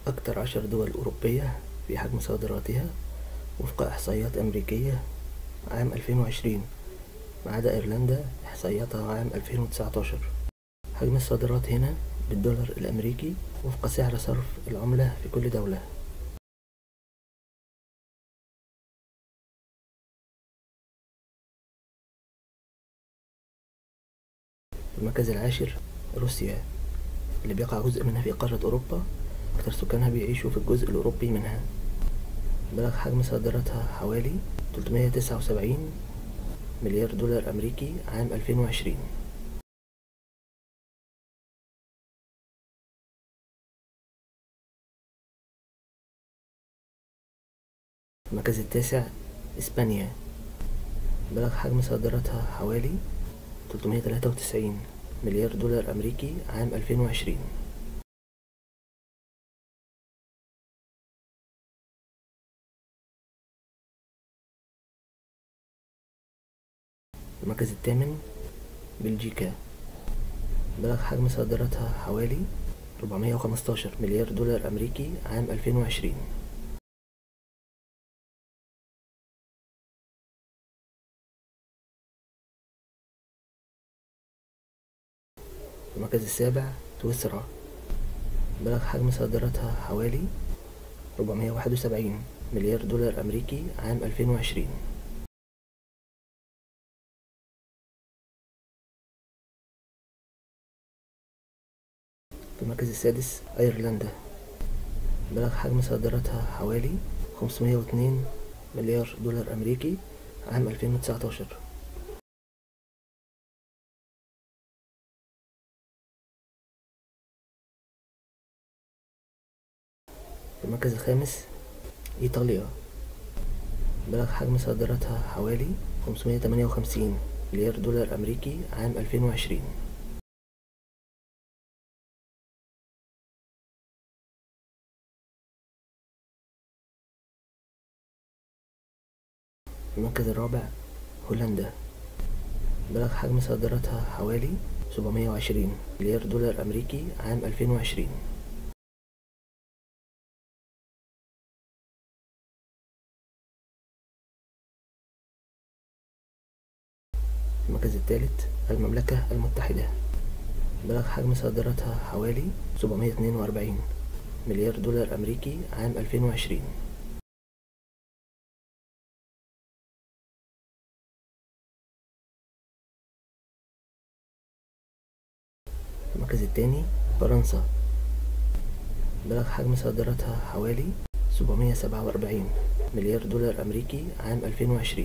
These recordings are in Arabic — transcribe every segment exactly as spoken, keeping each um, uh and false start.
أكثر عشر دول أوروبية في حجم صادراتها وفق إحصائيات أمريكية عام ألفين وعشرين، ما عدا إيرلندا إحصائياتها عام ألفين وتسعتاشر. حجم الصادرات هنا بالدولار الأمريكي وفق سعر صرف العملة في كل دولة. في المركز العاشر روسيا، اللي بيقع جزء منها في قارة أوروبا، أكثر سكانها بيعيشوا في الجزء الأوروبي منها. بلغ حجم صادراتها حوالي تلتمية وتسعة وسبعين مليار دولار أمريكي عام ألفين وعشرين. المركز التاسع إسبانيا، بلغ حجم صادراتها حوالي تلتمية وتلاتة وتسعين مليار دولار أمريكي عام ألفين وعشرين. المركز الثامن بلجيكا، بلغ حجم صادراتها حوالي أربعمية وخمستاشر مليار دولار أمريكي عام ألفين وعشرين. المركز السابع سويسرا، بلغ حجم صادراتها حوالي أربعمية وواحد وسبعين مليار دولار أمريكي عام ألفين وعشرين. في المركز السادس أيرلندا، بلغ حجم صادراتها حوالي خمسمية واتنين مليار دولار أمريكي عام ألفين وتسعتاشر. في المركز الخامس إيطاليا، بلغ حجم صادراتها حوالي خمسمية وتمانية وخمسين مليار دولار أمريكي عام ألفين وعشرين. المركز الرابع هولندا، بلغ حجم صادراتها حوالي سبعمية وعشرين مليار دولار أمريكي عام ألفين وعشرين. المركز الثالث المملكة المتحدة، بلغ حجم صادراتها حوالي سبعمية واتنين وأربعين مليار دولار أمريكي عام ألفين وعشرين. المركز الثاني فرنسا، بلغ حجم صادراتها حوالي سبعمية وسبعة وأربعين مليار دولار أمريكي عام ألفين وعشرين.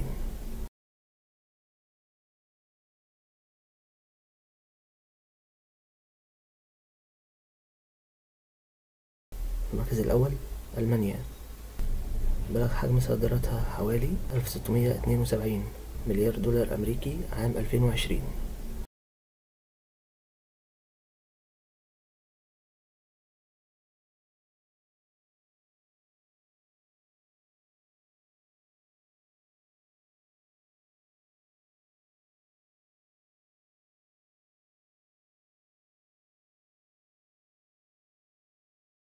المركز الأول ألمانيا، بلغ حجم صادراتها حوالي ألف وستمية واتنين وسبعين مليار دولار أمريكي عام ألفين وعشرين.